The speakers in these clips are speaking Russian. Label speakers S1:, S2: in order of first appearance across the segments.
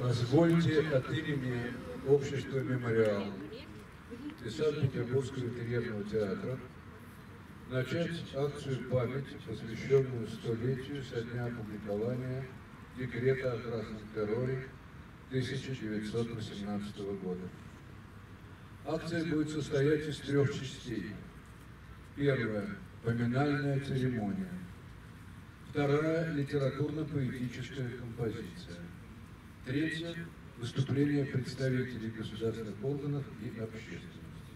S1: Позвольте от имени общества «Мемориал» и Санкт-Петербургского интерьерного театра начать акцию «Память», посвященную столетию со дня опубликования декрета о красном терроре 1918 года. Акция будет состоять из 3 частей. Первая – поминальная церемония. Вторая – литературно-поэтическая композиция. Третье – выступление представителей государственных органов и общественности.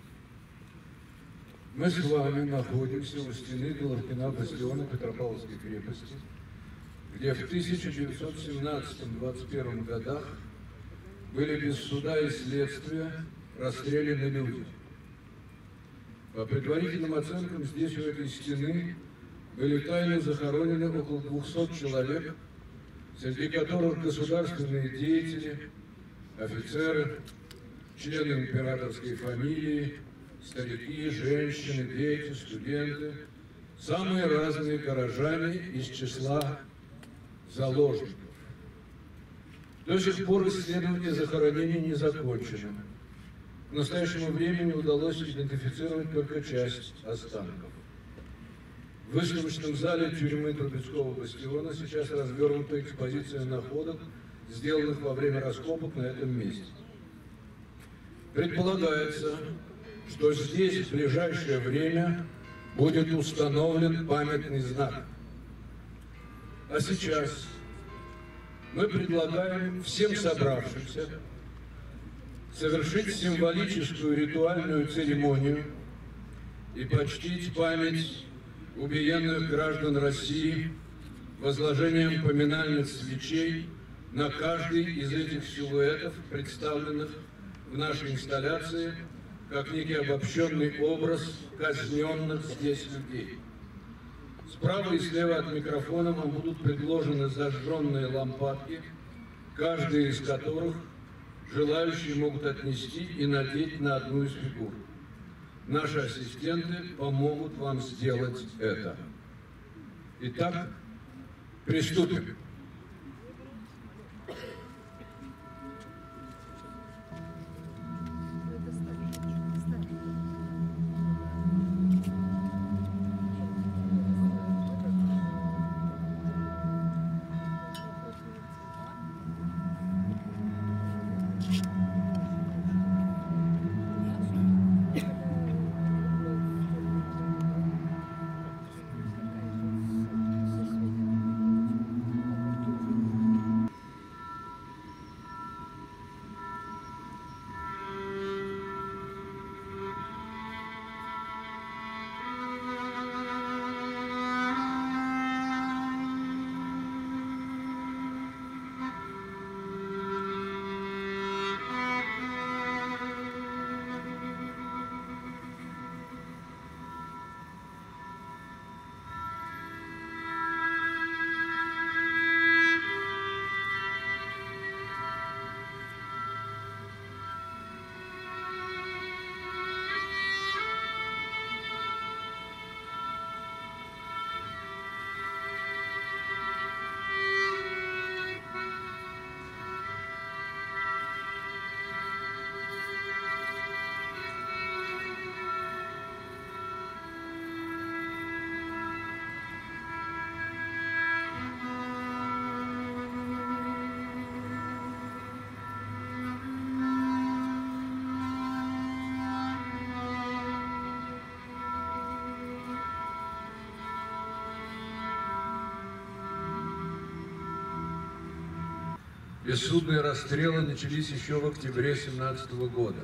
S1: Мы с вами находимся у стены Головкина бастиона Петропавловской крепости, где в 1917-21 годах были без суда и следствия расстреляны люди. По предварительным оценкам, здесь у этой стены были тайно захоронены около 200 человек, среди которых государственные деятели, офицеры, члены императорской фамилии, старики, женщины, дети, студенты, самые разные горожане из числа заложников. До сих пор исследование захоронений не закончено. К настоящему времени удалось идентифицировать только часть останков. В выставочном зале тюрьмы Трубецкого бастиона сейчас развернута экспозиция находок, сделанных во время раскопок на этом месте. Предполагается, что здесь в ближайшее время будет установлен памятный знак. А сейчас мы предлагаем всем собравшимся совершить символическую ритуальную церемонию и почтить память убиенных граждан России возложением поминальных свечей на каждый из этих силуэтов, представленных в нашей инсталляции, как некий обобщенный образ казненных здесь людей. Справа и слева от микрофона вам будут предложены зажженные лампадки, каждая из которых желающие могут отнести и надеть на одну из фигур. Наши ассистенты помогут вам сделать это. Итак, приступим. Бессудные расстрелы начались еще в октябре 1917 года.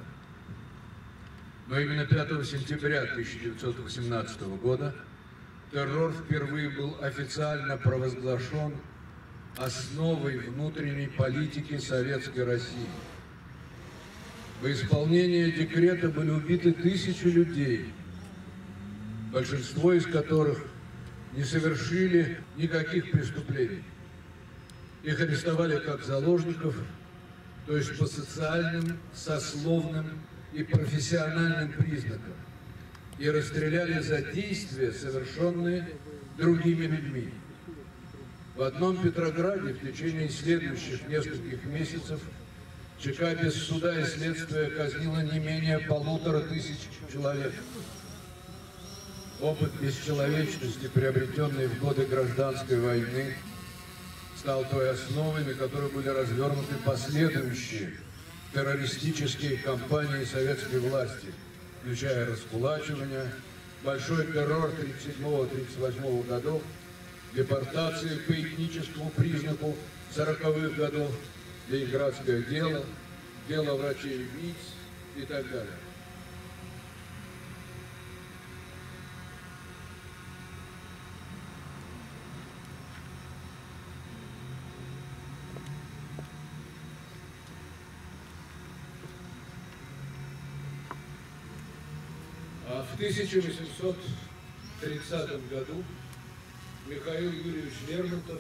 S1: Но именно 5 сентября 1918 года террор впервые был официально провозглашен основой внутренней политики Советской России. Во исполнение декрета были убиты 1000 людей, большинство из которых не совершили никаких преступлений. Их арестовали как заложников, то есть по социальным, сословным и профессиональным признакам, и расстреляли за действия, совершенные другими людьми. В В одном Петрограде в течение следующих нескольких месяцев ЧК без суда и следствия казнила не менее 1500 человек. Опыт бесчеловечности, приобретенный в годы гражданской войны, стал той основой, на которой были развернуты последующие террористические кампании советской власти, включая раскулачивание, большой террор 1937-1938 годов, депортации по этническому признаку 40-х годов, ленинградское дело, дело врачей-убийц и так далее. А в 1830 году Михаил Юрьевич Лермонтов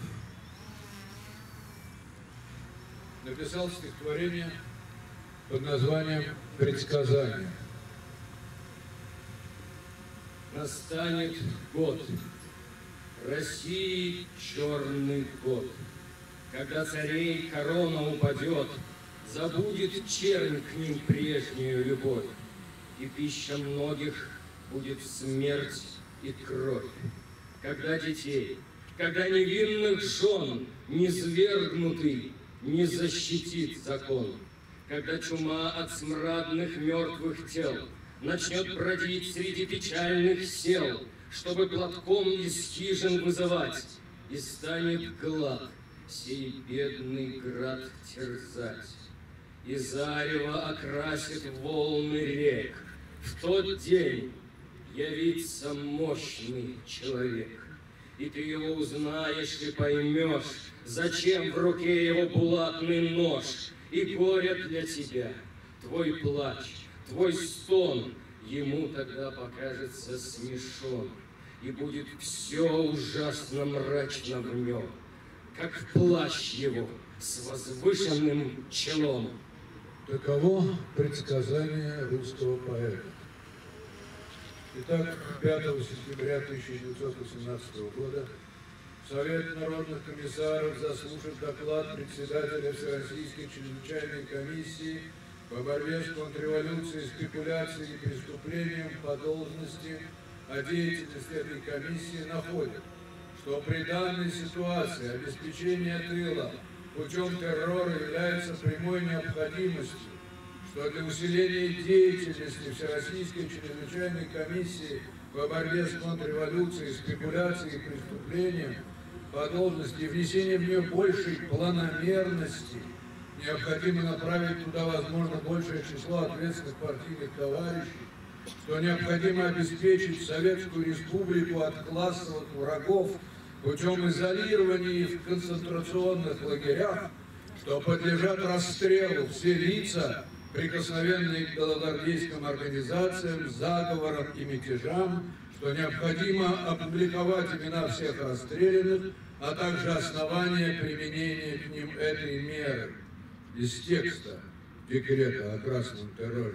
S1: написал стихотворение под названием «Предсказание». Настанет год, России черный год, когда царей корона упадет, забудет чернь к ним прежнюю любовь, и пища многих будет смерть и кровь. Когда детей, когда невинных жен низвергнутый не защитит закон, когда чума от смрадных мертвых тел начнет бродить среди печальных сел, чтобы платком из хижин вызывать, и станет глад сей бедный град терзать, и зарево окрасит волны рек. В тот день явится мощный человек, и ты его узнаешь и поймешь, зачем в руке его булатный нож, и горе для тебя, твой плач, твой стон, ему тогда покажется смешон, и будет все ужасно мрачно в нем, как плащ его с возвышенным челом. Таково предсказание русского поэта. Итак, 5 сентября 1918 года Совет народных комиссаров, заслушав доклад председателя Всероссийской чрезвычайной комиссии по борьбе с контрреволюцией, спекуляцией и преступлением по должности о деятельности этой комиссии, находит, что при данной ситуации обеспечение тыла путем террора является прямой необходимостью, что для усиления деятельности Всероссийской чрезвычайной комиссии по борьбе с контрреволюцией, спекуляцией и преступлением по должности и внесения в нее большей планомерности необходимо направить туда, возможно, большее число ответственных партийных товарищей, что необходимо обеспечить Советскую Республику от классовых врагов путем изолирования в концентрационных лагерях, что подлежат расстрелу все лица, прикосновенные к белогвардейским организациям, заговорам и мятежам, что необходимо опубликовать имена всех расстрелянных, а также основания применения к ним этой меры из текста декрета о красном терроре.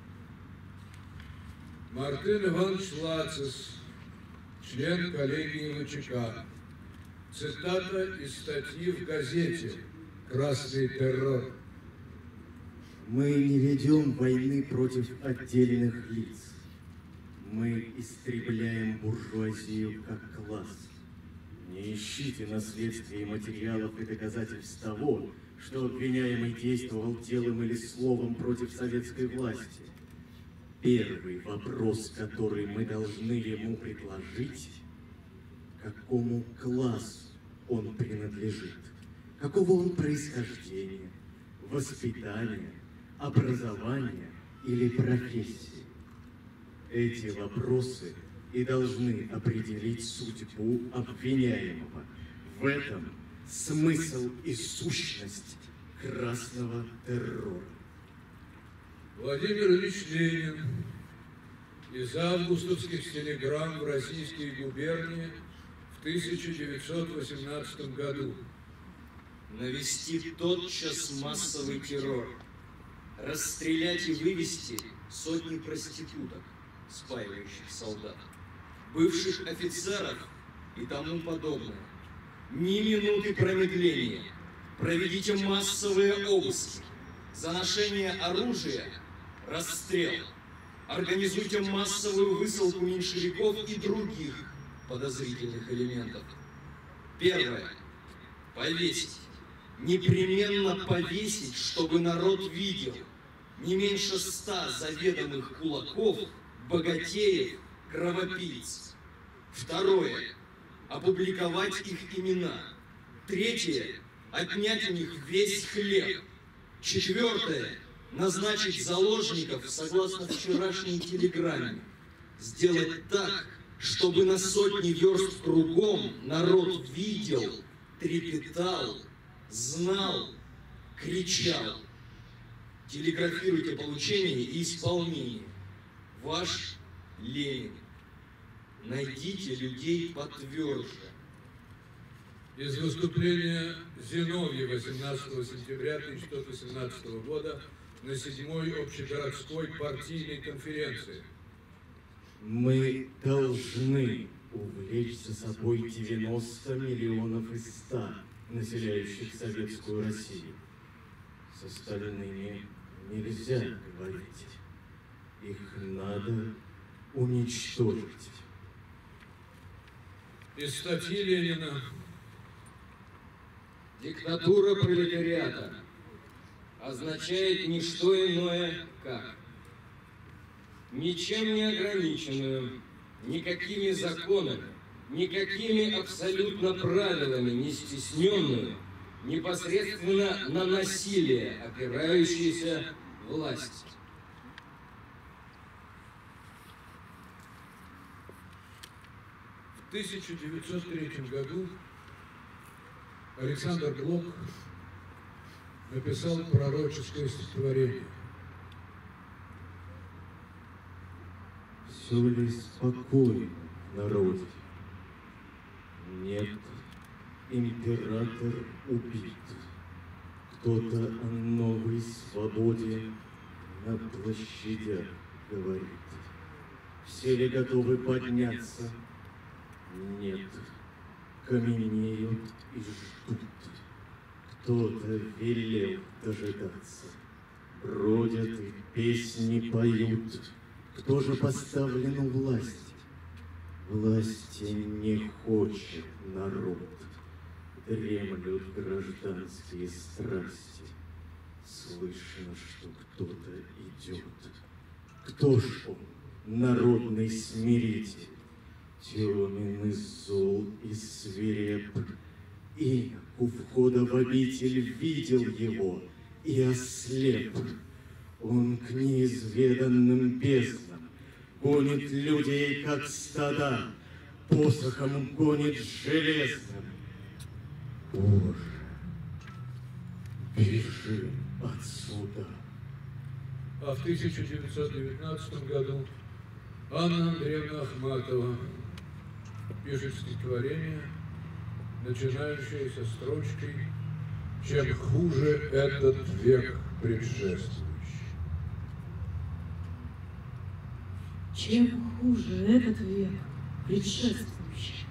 S1: Мартын Иванович Лацис, член коллегии ВЧК. Цитата из статьи в газете «Красный террор».
S2: Мы не ведем войны против отдельных лиц. Мы истребляем буржуазию как класс. Не ищите наследствия материалов и доказательств того, что обвиняемый действовал делом или словом против советской власти. Первый вопрос, который мы должны ему предложить, какому классу он принадлежит, какого он происхождения, воспитания, образования или профессии. Эти вопросы и должны определить судьбу обвиняемого. В этом смысл и сущность красного террора.
S1: Владимир Ильич Ленин из августовских телеграмм в российские губернии в 1918 году.
S3: Навести тотчас массовый террор, расстрелять и вывести сотни проституток, спаивающих солдат, бывших офицеров и тому подобное, Ни минуты промедления. Проведите массовые обыски. За ношение оружия – расстрел. Организуйте массовую высылку меньшевиков и других подозрительных элементов. Первое. Повесить. Непременно повесить, чтобы народ видел. Не меньше 100 заведомых кулаков, богатеев, кровопийц. Второе. Опубликовать их имена. Третье. Отнять у них весь хлеб. Четвертое. Назначить заложников согласно вчерашней телеграмме. Сделать так, чтобы на сотни верст кругом народ видел, трепетал, знал, кричал. Телеграфируйте получение и исполнение. Ваш Ленин. Найдите людей потверже.
S1: Из выступления Зиновьева 18 сентября 1918 года на 7-й общегородской партийной конференции.
S2: Мы должны увлечь за собой 90 миллионов из 100 населяющих Советскую Россию. С остальными нельзя говорить. Их надо уничтожить.
S1: Из статьи Ленина.
S4: Диктатура пролетариата означает не что иное, как ничем не ограниченную, никакими законами, никакими абсолютно правилами не стесненную, непосредственно на насилие опирающуюся власть.
S1: В 1903 году Александр Блок написал пророческое стихотворение.
S2: Все ли спокойно в народе? Нет, император убит. Кто-то о новой свободе на площадях говорит. Все ли готовы подняться? Нет, каменеют и ждут. Кто-то велел дожидаться. Бродят и песни поют. Кто же поставлен у власти? Власти не хочет народ. Дремлют гражданские страсти. Слышно, что кто-то идет. Кто ж он, народный смиритель? Темен и зол и свиреп. Инок у входа в обитель видел его и ослеп. Он к неизведанным безднам гонит людей, как стада, посохом гонит железным. Боже, бежим отсюда.
S1: А в 1919 году Анна Андреевна Ахматова пишет стихотворение, начинающееся строчкой «Чем хуже этот век предшествующий».
S5: Чем хуже этот век предшествующий?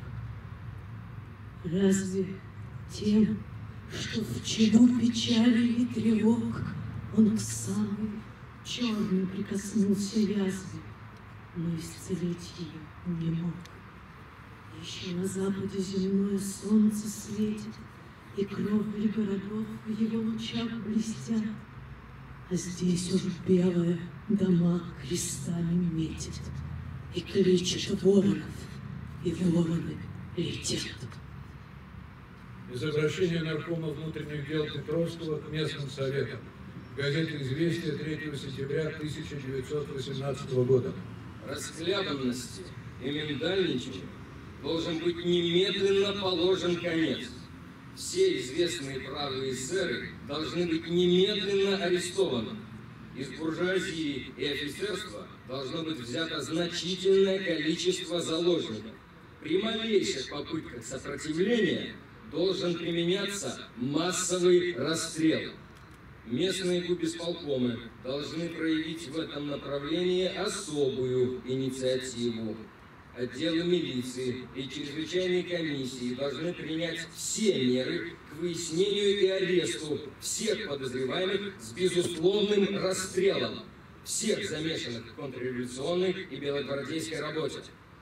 S5: Разве тем, что в чаду печали и тревог он к самой черной прикоснулся язве, но исцелить ее не мог? Еще на западе земное солнце светит, и кровли городов в его лучах блестят, а здесь уж белые дома крестами метит и кличет воронов, и вороны летят.
S1: Из обращения наркома внутренних дел Петровского к местным советам. Газета «Известия» 3 сентября 1918 года.
S4: Расхлябанности и миндальничанию должен быть немедленно положен конец. Все известные правые эсеры должны быть немедленно арестованы. Из буржуазии и офицерства должно быть взято значительное количество заложников. При малейших попытках сопротивления должен применяться массовый расстрел. Местные губисполкомы должны проявить в этом направлении особую инициативу. отделы милиции и чрезвычайные комиссии должны принять все меры к выяснению и аресту всех подозреваемых с безусловным расстрелом всех замешанных в контрреволюционной и белогвардейской работе.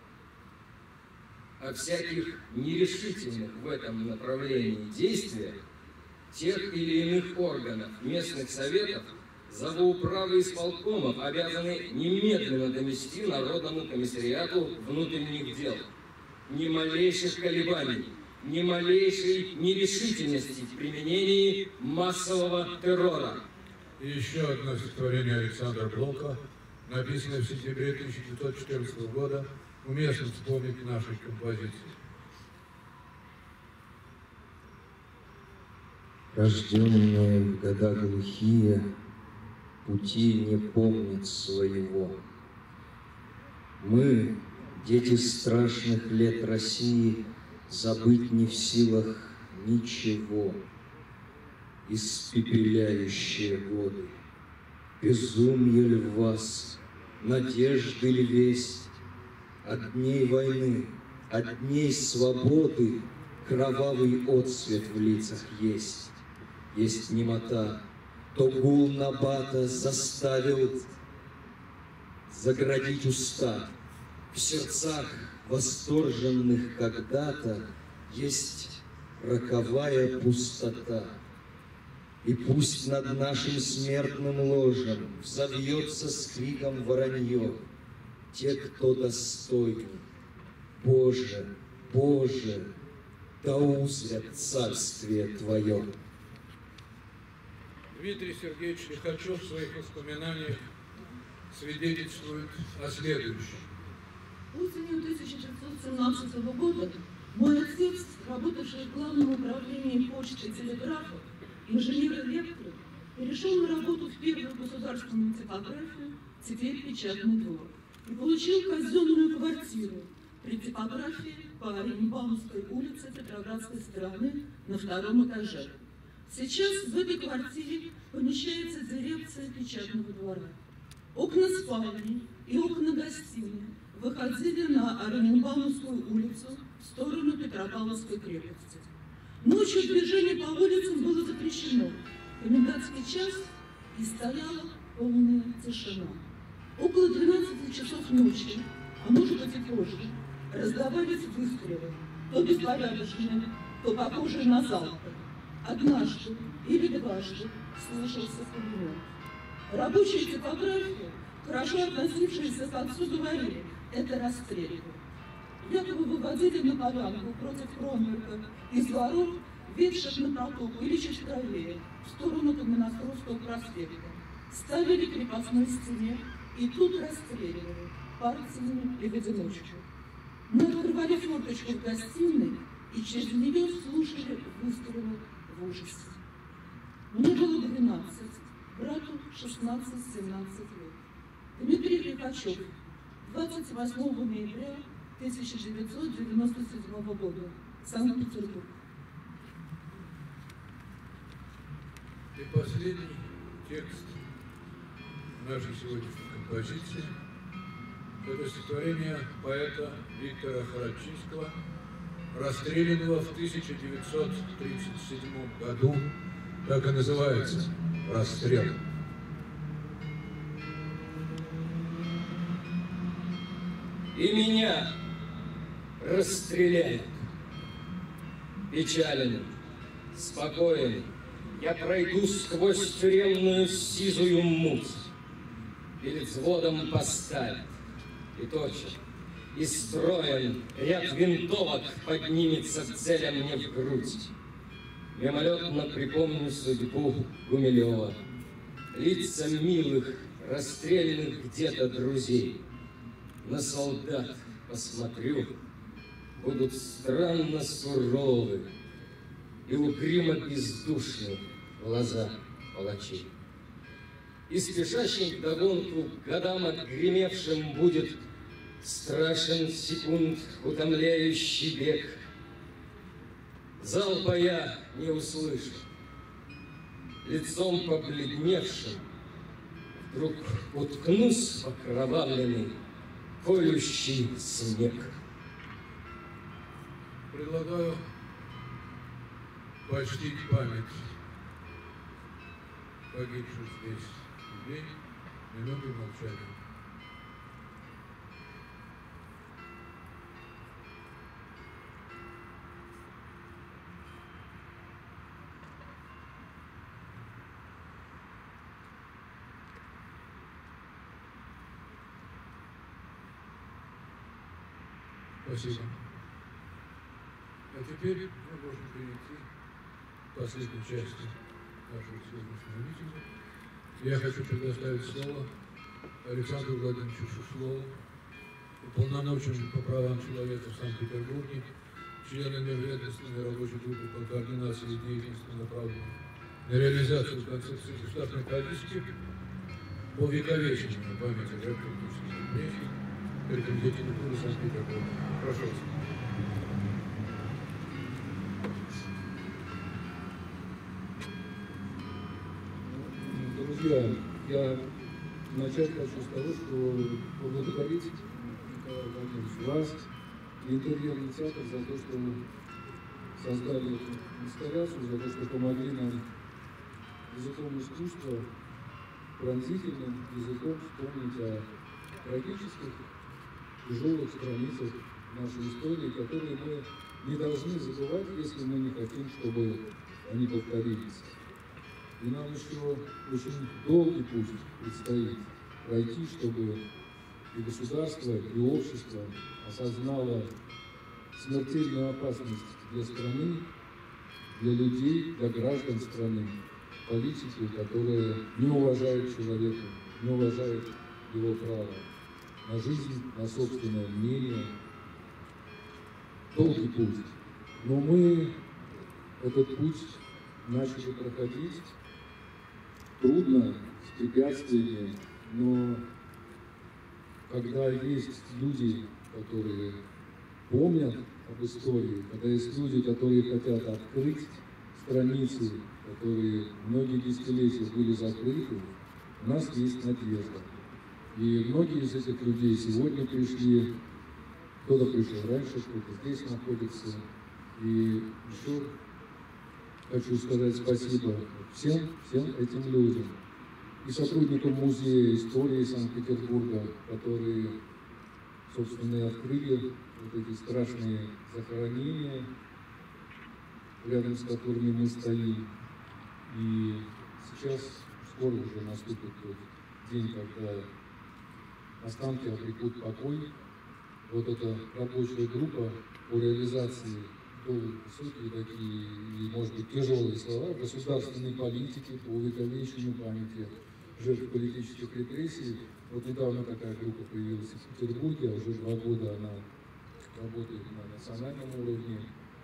S4: О всяких нерешительных в этом направлении действиях тех или иных органов, местных советов, завуправы исполкомов обязаны немедленно донести Народному комиссариату внутренних дел. Ни малейших колебаний, ни малейшей нерешительности в применении массового террора.
S1: И еще одно стихотворение Александра Блока, написанное в сентябре 1914 года, уместно вспомнить нашей композиции.
S6: Рожденные в года глухие, пути не помнят своего. Мы, дети страшных лет России, забыть не в силах ничего. Испепеляющие годы, безумье ли в вас, надежды ли весть? От дней войны, от дней свободы кровавый отсвет в лицах есть. Есть немота, то гул набата заставил заградить уста. В сердцах восторженных когда-то есть роковая пустота. И пусть над нашим смертным ложем взовьется с криком воронье те, кто достойны. Боже, Боже, да узрят царствие Твое.
S1: Дмитрий Сергеевич Лихачев в своих воспоминаниях свидетельствует о следующем.
S5: Осенью 1917 года мой отец, работавший в Главном управлении почты и телеграфа, инженер-электро, перешел на работу в первую государственную типографию, теперь печатный двор, и получил казенную квартиру при типографии по Оренбаумской улице Петроградской стороны на втором этаже. Сейчас в этой квартире помещается дирекция печатного двора. Окна спальни и окна гостиной выходили на Оренбаумскую улицу в сторону Петропавловской крепости. Ночью движение по улицам было запрещено. Комендантский час, и стояла полная тишина. Около 12 часов ночи, а может быть и позже, раздавались выстрелы, то беспорядочные, то похожие на залпы. Однажды или дважды слышался пулемет. Рабочие типографии, хорошо относившиеся к отцу, говорили, это расстреливают. Якобы выводили на полянку против Кромверка из дворов, ведших на протоку или чуть правее, в сторону Каменноостровского проспекта. Ставили к крепостной стене и тут расстреливали партиями и в одиночку. Мы открывали форточку в гостиной и через нее слушали выстрелы в ужасе. Мне было 12, брату 16-17 лет. Дмитрий Лихачев, 28 ноября 1997 года, Санкт-Петербург.
S1: И последний текст нашей сегодняшней композиции – это стихотворение поэта Виктора Харачинского, расстрелянного в 1937 году, так и называется «Расстрел».
S4: И меня расстреляют. Печален, спокоен, я пройду сквозь тюремную сизую муть. Перед взводом поставят и точат, и строен ряд винтовок поднимется к целям мне в грудь. Мимолетно припомню судьбу Гумилева, лица милых, расстрелянных где-то друзей. На солдат посмотрю, будут странно суровы и угрюмо бездушны глаза палачей. И спешащим вдогонку годам отгремевшим будет страшен секунд утомляющий бег. Залпа я не услышу, лицом побледневшим вдруг уткнусь окровавленный
S6: колющий снег.
S1: Предлагаю почтить память погибших здесь людей минутой молчания. Спасибо. А теперь мы можем перейти к последней части нашего сегодняшнего митинга. Я хочу предоставить слово Александру Владимировичу Суслову, уполномоченному по правам человека в Санкт-Петербурге, члену межведомственной рабочей группы по координации деятельности, направленной на реализацию концепции государственной политики по увековечению памяти жертв политических репрессий при Комитете культуры Санкт-Петербурга. Прошу вас.
S7: Друзья, я начать хочу с того, что поблагодарить Николая Владимировича, вас и интерьерный театр за то, что создали эту инсталляцию, за то, что помогли нам языком искусства, пронзительным языком вспомнить о трагических, тяжелых страницах нашей истории, которые мы не должны забывать, если мы не хотим, чтобы они повторились. И нам еще очень долгий путь предстоит пройти, чтобы и государство, и общество осознало смертельную опасность для страны, для людей, для граждан страны, политики, которые не уважают человека, не уважают его право на жизнь, на собственное мнение. Долгий путь. Но мы этот путь начали проходить трудно, с препятствиями, но когда есть люди, которые помнят об истории, когда есть люди, которые хотят открыть страницы, которые многие десятилетия были закрыты, у нас есть надежда. И многие из этих людей сегодня пришли, кто-то пришел раньше, кто-то здесь находится. И еще хочу сказать спасибо всем этим людям. И сотрудникам Музея истории Санкт-Петербурга, которые, собственно, и открыли вот эти страшные захоронения, рядом с которыми мы стоим. И сейчас скоро уже наступит тот день, когда останки обретут покой. Вот эта рабочая группа по реализации высокие такие и, может быть, тяжелые слова государственной политики по увековечению памяти жертв политических репрессий. Вот недавно такая группа появилась в Петербурге, а уже 2 года она работает на национальном уровне.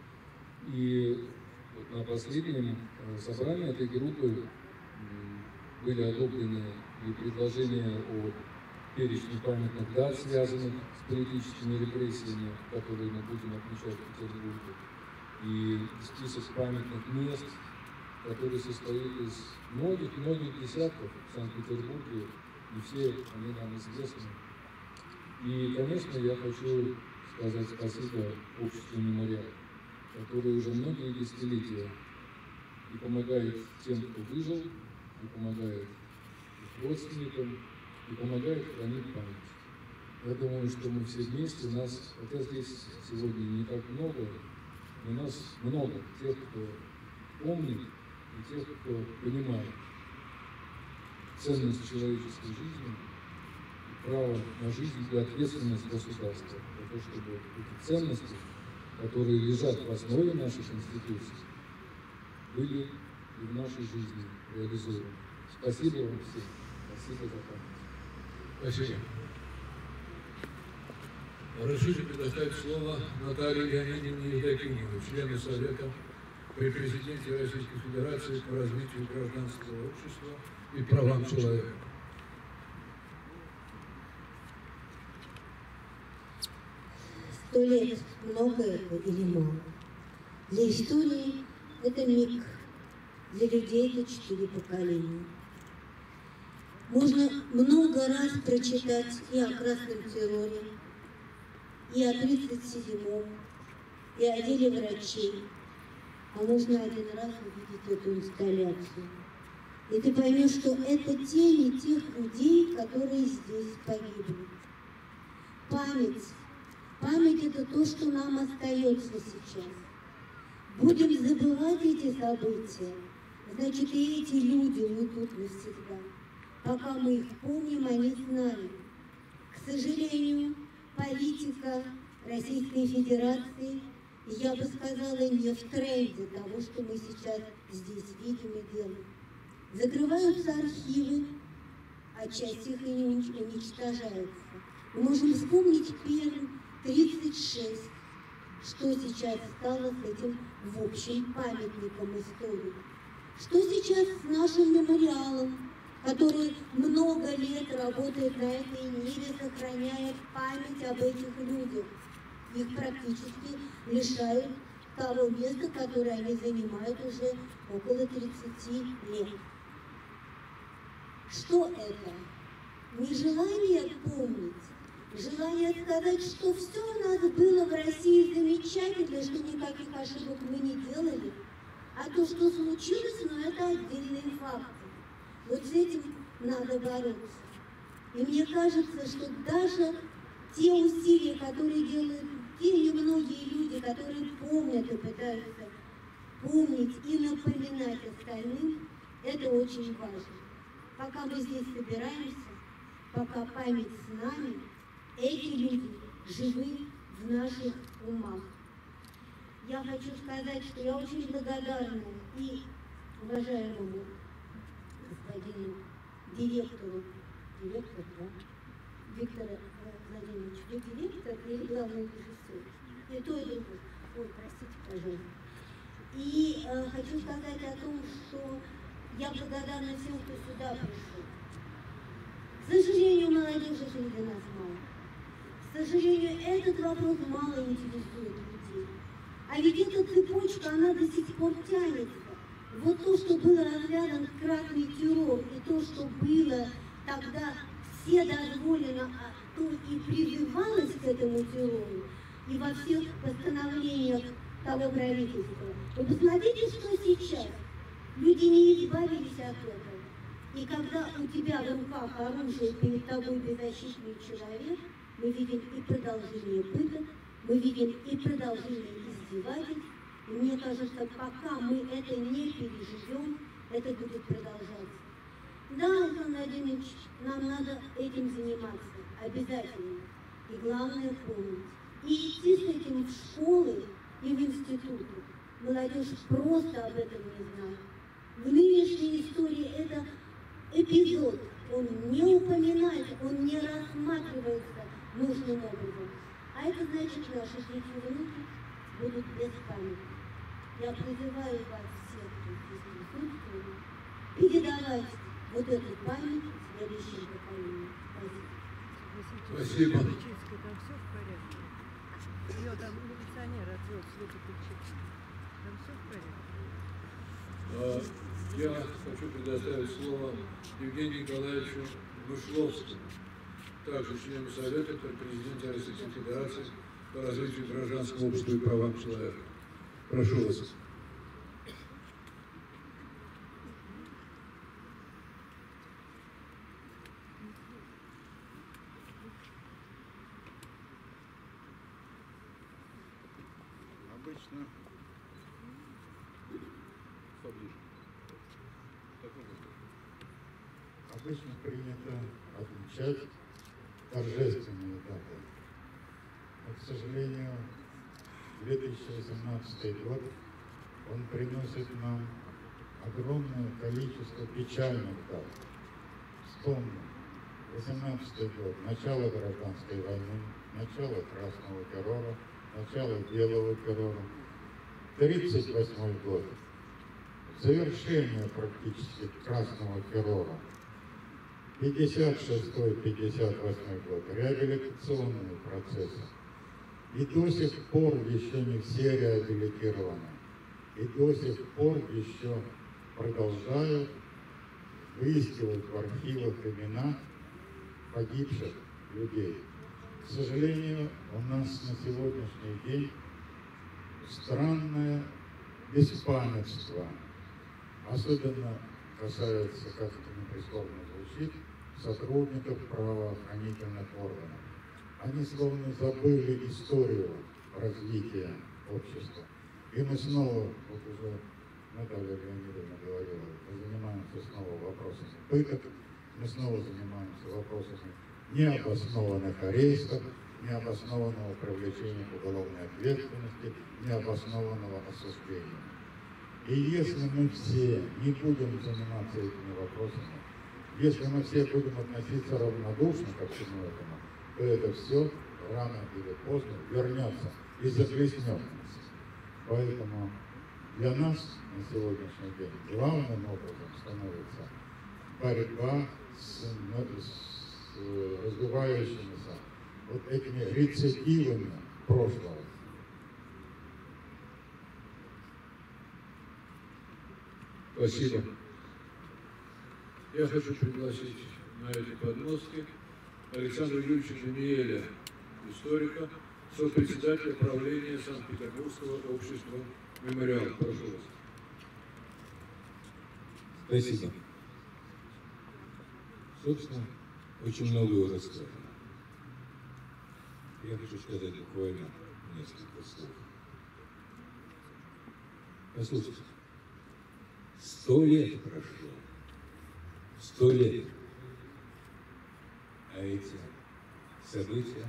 S7: И вот на последнем собрании этой группы были одобрены и предложения о перечне памятных дат, связанных с политическими репрессиями, которые мы будем отмечать в Петербурге, и список памятных мест, который состоит из многих десятков в Санкт-Петербурге, и все они нам известны. И, конечно, я хочу сказать спасибо обществу «Мемориал», которое уже многие десятилетия и помогает тем, кто выжил, и помогает их родственникам, и помогает хранить память. Я думаю, что мы все вместе, нас, хотя здесь сегодня не так много, но нас много, тех, кто помнит, и тех, кто понимает ценность человеческой жизни, право на жизнь и ответственность государства за то, чтобы эти ценности, которые лежат в основе нашей Конституции, были и в нашей жизни реализованы. Спасибо вам всем. Спасибо за память.
S1: Спасибо. Разрешите предоставить слово Наталье Леонидовне Евдокимовой, члену Совета при президенте Российской Федерации по развитию гражданского общества и правам человека.
S8: «100 лет – много это или мало? Для истории это миг, для людей это 4 поколения. Можно много раз прочитать и о Красном терроре, и о 37-м, и о деле врачей. А можно один раз увидеть эту инсталляцию. И ты поймешь, что это тени тех людей, которые здесь погибли. Память. Память – это то, что нам остается сейчас. Будем забывать эти события, значит, и эти люди уйдут навсегда. Пока мы их помним, они с нами. К сожалению, политика Российской Федерации, я бы сказала, не в тренде того, что мы сейчас здесь видим и делаем. Закрываются архивы, а часть их и не уничтожается. Мы можем вспомнить Пермь 36, что сейчас стало с этим в общем памятником истории. Что сейчас с нашим мемориалом, который много лет работает на этой ниве, сохраняет память об этих людях. Их практически лишают того места, которое они занимают уже около 30 лет. Что это? Нежелание помнить, желание сказать, что все у нас было в России замечательно, что никаких ошибок мы не делали, а то, что случилось, ну, это отдельные факты. Вот с этим надо бороться. И мне кажется, что даже те усилия, которые делают те немногие люди, которые помнят и пытаются помнить и напоминать остальным, это очень важно. Пока мы здесь собираемся, пока память с нами, эти люди живы в наших умах. Я хочу сказать, что я очень благодарна и уважаемому господину директору, Виктор Владимирович, вы директор или главный режиссер? И то, и другое. Ой, простите, пожалуйста. И хочу сказать о том, что я благодарна всем, кто сюда пришел. К сожалению, молодежи среди нас мало. К сожалению, этот вопрос мало интересует людей. А ведь эта цепочка, она до сих пор тянется. Вот то, что был развязан красный террор, и то, что было тогда все дозволено, а то и призывалось к этому террору, и во всех постановлениях того правительства. Вы посмотрите, что сейчас. Люди не избавились от этого. И когда у тебя в руках оружие, перед тобой беззащитный человек, мы видим и продолжение пыток, мы видим и продолжение издевательств. И мне кажется, пока мы это не переживем, это будет продолжаться. Да, Антон Владимирович, нам надо этим заниматься обязательно. И главное помнить. И идти с этим в школы и в институты. Молодежь просто об этом не знает. В нынешней истории это эпизод. Он не упоминается, он не рассматривается нужным образом. А это значит, наши дети и внуки будут без памяти. Я призываю вас всех, кто здесь присутствует, передавать вот эту память следующим поколениям.
S1: Спасибо.
S9: Там все в порядке. Ее там милиционер отвел Свету Ключицкую. Там все в порядке.
S1: Я хочу предоставить слово Евгению Николаевичу Вышловскому, также члену Совета при президенте Российской Федерации по развитию гражданского общества и правам человека. Прошу вас.
S10: Обычно принято отмечать торжественные даты. Но, к сожалению, 2018 год, он приносит нам огромное количество печальных дат. Вспомним, 18 год, начало гражданской войны, начало красного террора, начало белого террора. 38 год, завершение практически красного террора. 56-58 год, реабилитационные процессы. И до сих пор еще не все реабилитированы. И до сих пор еще продолжают выискивать в архивах имена погибших людей. К сожалению, у нас на сегодняшний день странное беспамятство, особенно касается, как это неприскорбно звучит, сотрудников правоохранительных органов. Они словно забыли историю развития общества. И мы снова, вот уже Наталья Леонидовна говорила, мы занимаемся снова вопросами пыток, мы снова занимаемся вопросами необоснованных арестов, необоснованного привлечения к уголовной ответственности, необоснованного осуждения. И если мы все не будем заниматься этими вопросами, если мы все будем относиться равнодушно ко всему этому, то это все рано или поздно вернется и захлестнет нас. Поэтому для нас на сегодняшний день главным образом становится борьба с раздувающимися вот этими рецидивами прошлого.
S1: Спасибо. Я хочу пригласить на эти подмостки Александра Юрьевича Даниэля, историка, сопредседателя правления Санкт-Петербургского общества «Мемориал». Прошу вас.
S11: Спасибо. Собственно, очень много уже сказано. Я хочу сказать буквально несколько слов. Послушайте, 100 лет прошло. 100 лет. А эти события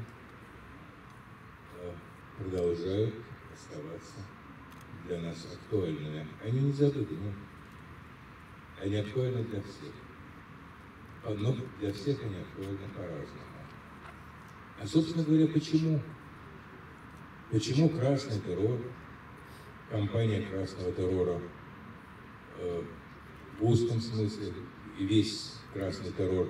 S11: продолжают оставаться для нас актуальными. Они не забыты, нет. Они актуальны для всех. Но для всех они актуальны по-разному. А, собственно говоря, почему? Почему красный террор, кампания красного террора в узком смысле и весь красный террор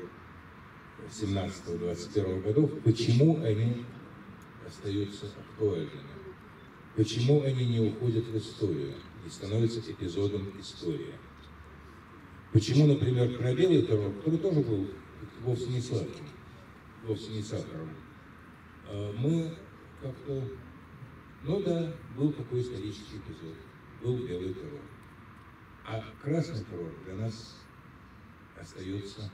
S11: 17-21 годов, почему они остаются актуальными? Почему они не уходят в историю и становятся эпизодом истории? Почему, например, белый террор, который тоже был вовсе не сладким, вовсе не сахаром, мы как-то, ну да, был такой исторический эпизод, был белый террор. А красный террор для нас остается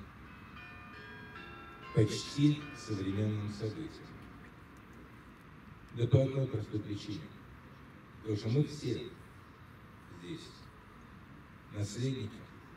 S11: почти современным событием. Да по одной простой причине. Потому что мы все здесь наследники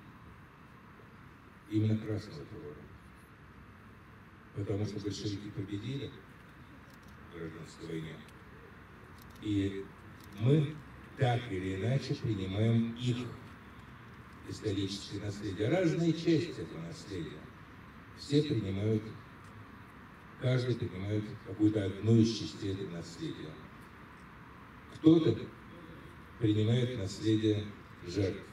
S11: именно красного террора. Потому что большевики победили в гражданской войне. И мы так или иначе принимаем их историческое наследие. Разные части этого наследия. Все принимают, каждый принимает какую-то одну из частей этого наследия. Кто-то принимает наследие жертв.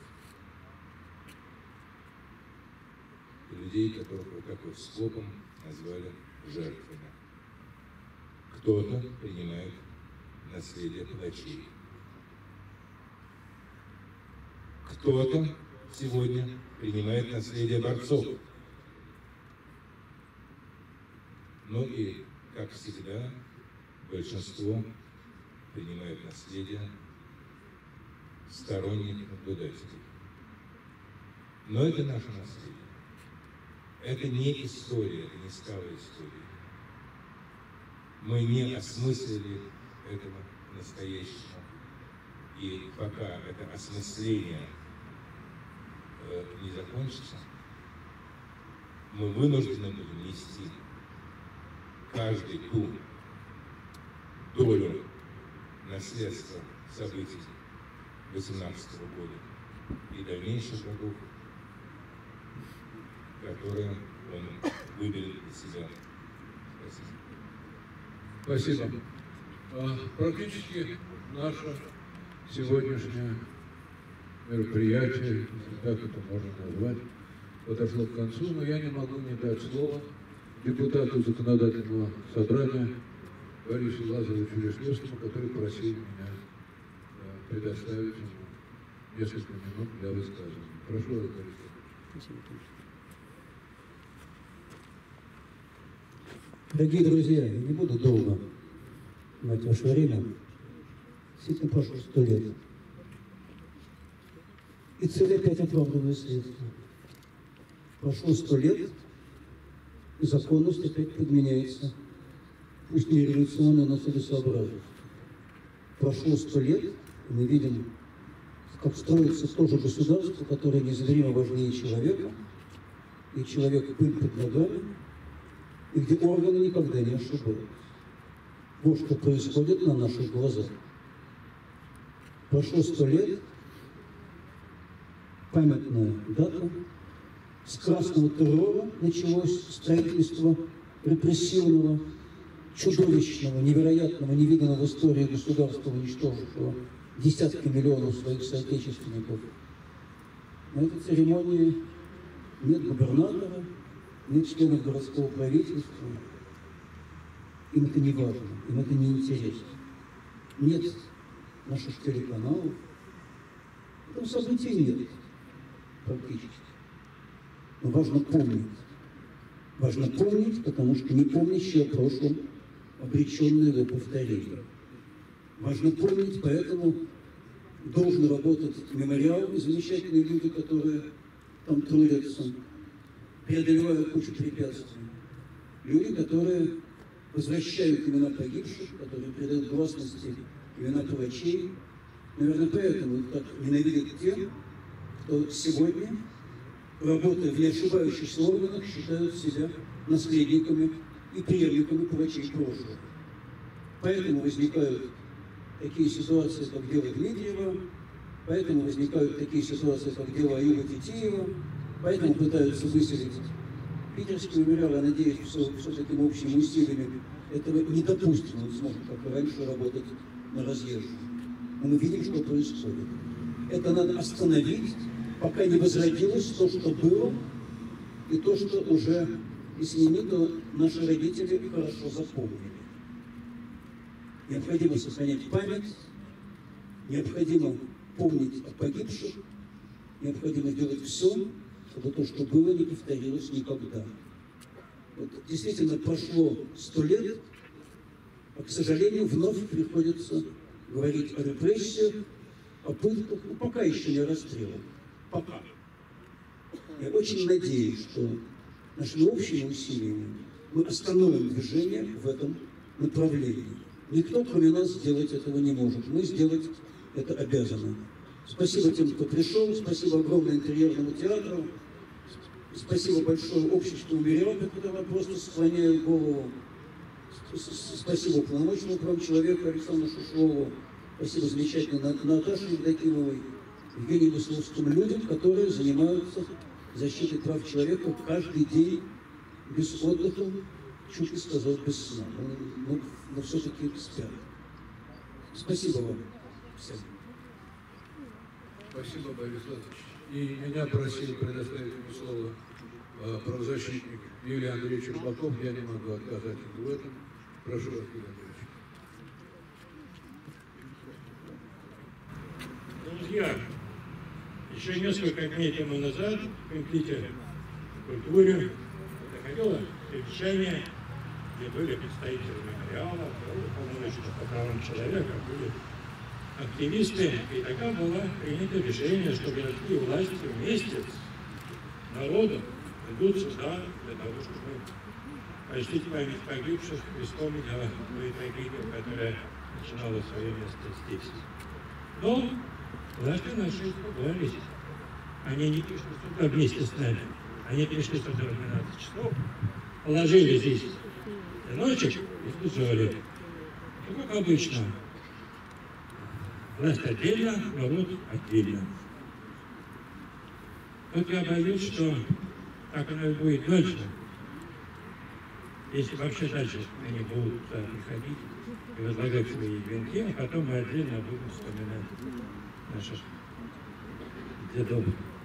S11: Людей, которых вот так вот скопом назвали жертвами. Кто-то принимает наследие палачей. Кто-то сегодня принимает наследие борцов. Ну и, как всегда, большинство принимает наследие сторонних наблюдателей. Но это наше наследие. Это не история, это не стала история. Мы не осмыслили этого настоящего. И пока это осмысление не закончится, мы вынуждены будем нести каждый ту долю наследства событий 18 года и дальнейших годов, которые он выберет для себя.
S1: Спасибо. Спасибо. Практически наше сегодняшнее мероприятие, как это можно назвать, подошло к концу, но я не могу не дать слово депутату законодательного собрания Борису Лазаревичу Вишневскому, который просил меня предоставить ему несколько минут для высказывания. Прошу вас, Борис.
S12: Дорогие друзья, я не буду долго отнимать ваше время. Действительно прошло 100 лет. И цель опять оправдывает следствие. Прошло 100 лет, и законность опять подменяется. Пусть не революционно, но целесообразно. Прошло 100 лет, и мы видим, как строится то же государство, которое неизмеримо важнее человека, и человек пыль под ногами, и где органы никогда не ошибаются. Вот что происходит на наших глазах. Прошло 100 лет, памятная дата, с красного террора началось строительство репрессивного, чудовищного, невероятного, невиданного в истории государства, уничтожившего десятки миллионов своих соотечественников. На этой церемонии нет губернатора, нет членов городского правительства. Им это не важно, им это не интересно. Нет наших телеканалов. Там событий нет практически. Но важно помнить. Важно помнить, потому что не помнящие о прошлом обреченные его повторение. Важно помнить, поэтому должен работать мемориал, и замечательные люди, которые там трудятся, преодолевая кучу препятствий. Люди, которые возвращают имена погибших, которые придают гласности имена палачей. Наверное, поэтому их так ненавидят те, кто сегодня, работая в неошибающихся органах, считают себя наследниками и преемниками палачей прошлого. Поэтому возникают такие ситуации, как дело Дмитриева, поэтому возникают такие ситуации, как дело Аюба Титиева, поэтому пытаются выселить питерский мемориал. Я надеюсь, что такими общими усилиями этого не допустим, он сможет, как и раньше, работать на разъезжах. Но мы видим, что происходит. Это надо остановить, пока не возродилось то, что было, и то, что уже, если не мы, то наши родители хорошо запомнили. Необходимо сохранять память, необходимо помнить о погибших, необходимо делать все, чтобы то, что было, не повторилось никогда. Вот, действительно, прошло 100 лет, а, к сожалению, вновь приходится говорить о репрессиях, о пытках, но пока еще не о расстрелах. Пока. Я очень надеюсь, что нашими общими усилиями мы остановим движение в этом направлении. Никто, кроме нас, сделать этого не может. Мы сделать это обязаны. Спасибо тем, кто пришел. Спасибо огромное интерьерному театру. Спасибо большое обществу Мириопе, которое просто склоняет голову. Спасибо уполномоченному правам человека Александру Шишлову. Спасибо замечательной Наташе Евдокимовой, Евгению Весловскому, людям, которые занимаются защитой прав человека каждый день без отдыха, чуть не сказал, без сна. Но все-таки спят. Спасибо вам всем.
S1: Спасибо, Борис Владимирович. И меня просил предоставить ему слово правозащитник Юрий Андреевич Рыбаков. Я не могу отказать ему в этом. Прошу вас, Юрий Андреевич.
S13: Друзья, еще несколько дней тому назад в Комитете культуры доходило совещание, где были представители мемориала, уполномоченных по правам человека, были активисты, и тогда было принято решение, что городские власти вместе с народом идут сюда для того, чтобы почтить память погибших и вспомнить о той трагедии, которая начинала свое место здесь. Но власти наши испугались. Они не пришли сюда вместе с нами. Они пришли сюда в 12 часов, положили здесь ночек и сбежали. И как обычно. Власть отдельно, народ отдельно. Вот я боюсь, что так оно и будет дальше. Если вообще дальше они будут приходить и возлагать свои венки, а потом мы отдельно будем вспоминать наших дедов.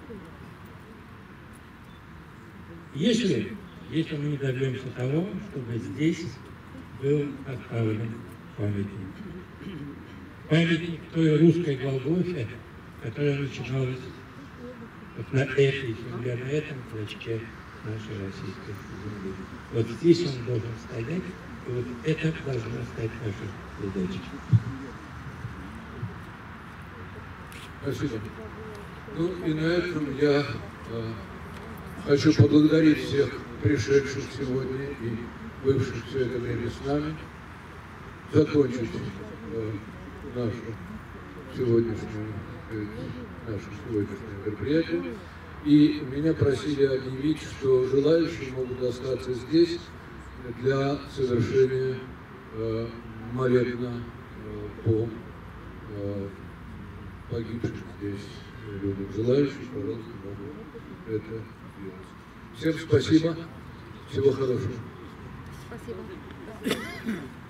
S13: Если мы не добьемся того, чтобы здесь был поставлен памятник. Памятник той русской Голгофе, которая начиналась вот на этой земле, на этом клочке
S14: нашей российской земли. Вот здесь он должен стоять, и вот это должно стать нашей задачей.
S1: Спасибо. Ну и на этом я хочу поблагодарить всех пришедших сегодня и бывших все это время с нами, закончить наше сегодняшнее мероприятие. И меня просили объявить, что желающие могут остаться здесь для совершения молебна по погибшим здесь людям. Желающие, пожалуйста, могут это делать. Всем спасибо, всего хорошего.
S9: Спасибо.